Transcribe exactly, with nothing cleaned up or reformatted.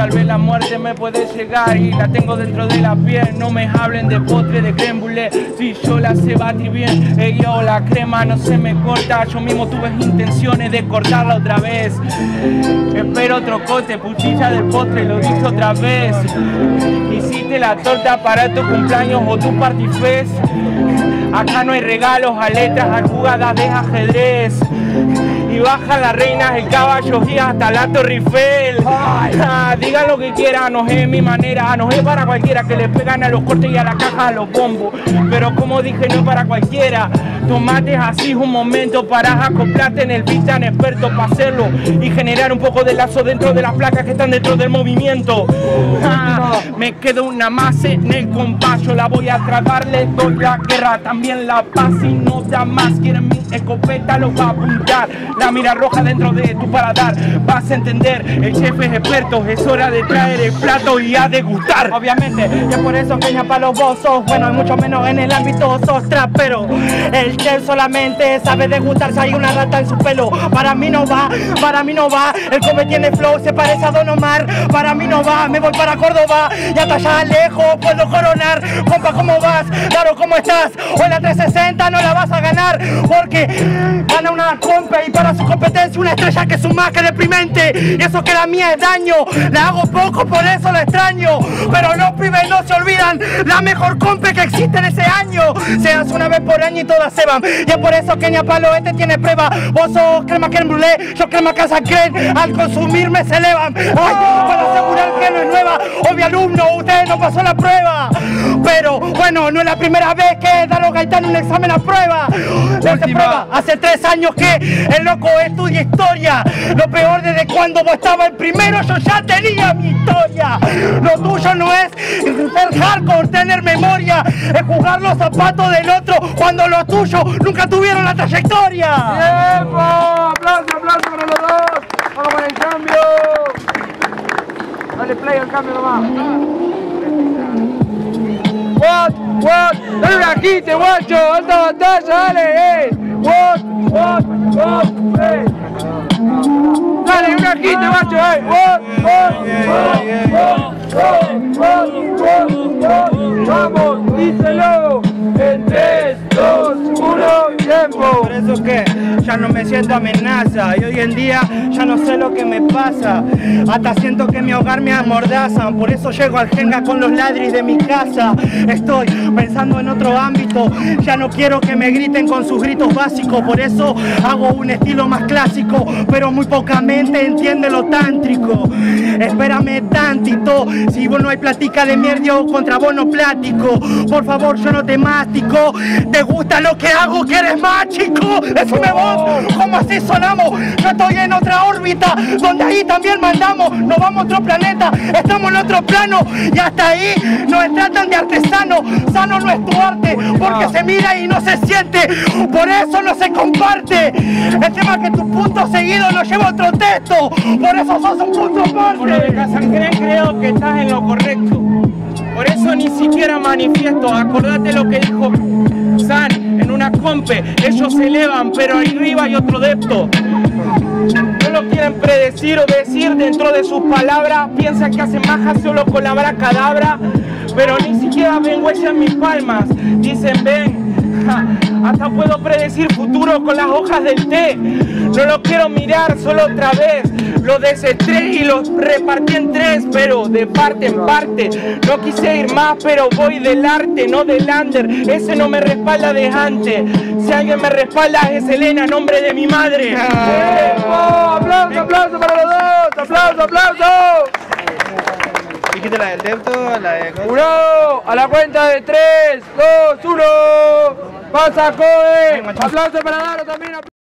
tal vez la muerte me puede llegar y la tengo dentro de la piel. No me hablen de postre, de crème brûlée, si yo la sé batir bien. Ey, yo, la crema no se me corta, yo mismo tuve intenciones de cortarla otra vez. Espero otro cote, puchilla del postre, lo dije otra vez. Hiciste la torta para tu cumpleaños o tu party fest. Acá no hay regalos a letras, hay jugadas de ajedrez. Y baja la reina, el caballo y hasta la Torre Eiffel. Ah, digan lo que quieran, no es mi manera, no es para cualquiera que le pegan a los cortes y a la caja a los bombos. Pero como dije, no es para cualquiera. Tomates así un momento para acoplarte en el beat tan experto para hacerlo y generar un poco de lazo dentro de las placas que están dentro del movimiento. Ah, me quedo una más en el compás, yo la voy a tragar, le doy la guerra, también la paz y no da más. Quieren mi escopeta, lo va a apuntar, la mira roja dentro de tu paladar. Vas a entender, el chef es experto, es hora de traer el plato y a degustar. Obviamente, y es por eso que ya para los vos sos bueno, y mucho menos en el ámbito sos trapero. El chef solamente sabe degustar si hay una rata en su pelo. Para mí no va, para mí no va. El come tiene flow, se parece a Don Omar. Para mí no va, me voy para Córdoba y hasta allá lejos puedo coronar. Compa, ¿cómo vas? Claro, ¿cómo estás? O en la trescientos sesenta no la vas a ganar porque gana una compa y para su competencia una estrella que es un más que deprimente. Y eso que la mía es daño, la hago poco, por eso la extraño. Pero los pibes no se olvidan, la mejor compa que existe en ese año se hace una vez por año y todas se van. Y es por eso que Ñapalo este tiene prueba. Vos sos crema crème brûlée, yo crema casa crème. Al consumirme se elevan. Ay, para asegurar que no es nueva. Obvio alumno, usted no pasó la prueba. Pero bueno, no es la primera vez que da los gaitanos un examen a prueba. Le hace prueba. Hace tres años que el loco estudia historia. Lo peor desde cuando vos estabas el primero, yo ya tenía mi historia. Lo tuyo no es ser hardcore, tener memoria, es jugar los zapatos del otro cuando lo tuyo nunca tuvieron la trayectoria. ¡Tiempo! ¡Aplauso, aplauso para los dos! ¡Vamos para el cambio! Dale play al cambio nomás. What, what, dale una quite, guacho, alta batalla, dale, eh. What, what, what, eh. Dale una quite, guacho, eh. What, what, what, what, what, what, what, vamos, díselo. En tres, dos, uno, tiempo. Por eso que ya no me siento amenaza y hoy en día ya no sé lo que me pasa. Hasta siento que mi hogar me amordazan. Por eso llego al Jenga con los ladris de mi casa. Estoy pensando en otro ámbito. Ya no quiero que me griten con sus gritos básicos. Por eso hago un estilo más clásico, pero muy poca mente entiende lo tántrico. Espérame tantito, si vos no hay platica de mierda contra vos no plático. Por favor, yo no te mastico. ¿Te gusta lo que hago? ¿Que eres más chico? Decime vos, ¿cómo así sonamos? Yo estoy en otra órbita, donde ahí también mandamos. Nos vamos a otro planeta, estamos en otro plano. Y hasta ahí nos tratan de artesano. Sano no es tu arte, porque se mira y no se siente. Por eso no se comparte. El tema que tu punto seguido lo lleva a otro texto. Por eso sos un punto aparte. Por lo de Casangren creo que estás en lo correcto. Por eso ni siquiera manifiesto. Acordate lo que dijo San en una compe. Ellos se elevan, pero ahí arriba hay otro depto. No lo quieren predecir o decir dentro de sus palabras. Piensan que hacen maja solo con la abracadabra, pero ni siquiera ven huellas en mis palmas. Dicen ven, ja, hasta puedo predecir futuro con las hojas del té. No lo quiero mirar solo otra vez. Lo desestré y los repartí en tres, pero de parte en parte. No quise ir más, pero voy del arte, no del under. Ese no me respalda de antes. Si alguien me respalda es Elena, nombre de mi madre. ¡Tiempo! ¡Aplauso, aplauso para los dos! ¡Aplauso, aplauso! Dijiste la del depto, la de... Uno, a la cuenta de tres, dos, uno. ¡Pasa, Coe! ¡Aplauso para Daro también!